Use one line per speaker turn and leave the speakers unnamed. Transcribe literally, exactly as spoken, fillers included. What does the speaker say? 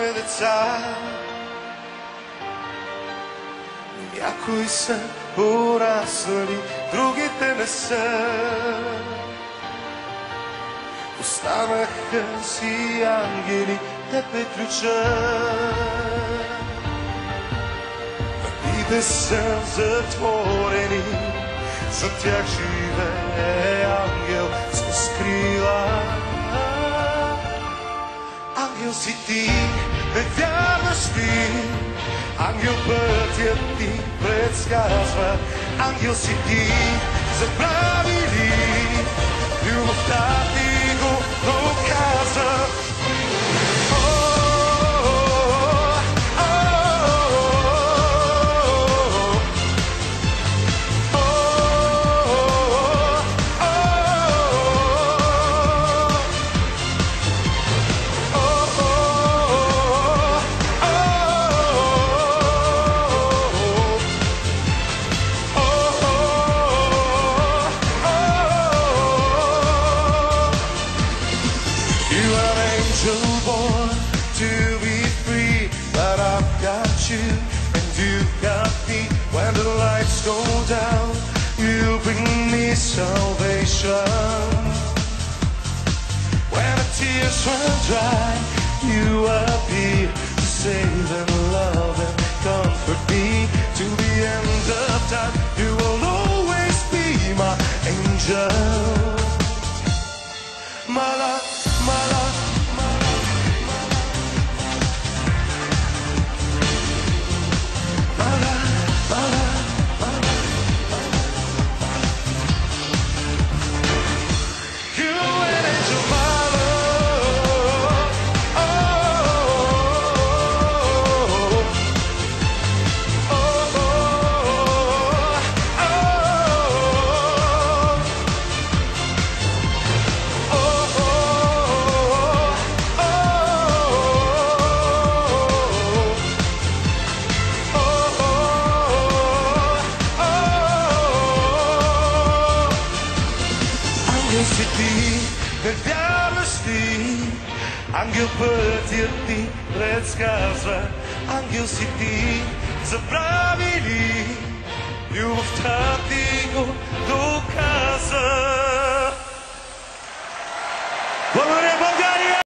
сме деца. Някои са пораснали, другите не са. Останаха си ангели, теб е ключа. Вратите са затворени, за тях живее ангел с крила. Ангел си ти, не вярваш ли? Ангел пътят ти предсказва. Ангел си ти, забрави ли? Любовта ти го доказва. Born to be free, but I've got you and you got me. When the lights go down, you bring me salvation. When the tears run dry, you appear to save and love and comfort me. To the end of time, you will always be my angel. My love, my love. Ангел си ти, не вярваш ли? Ангел пътят ти предсказва. Ангел си ти, забрави ли? Любовта ти го доказва.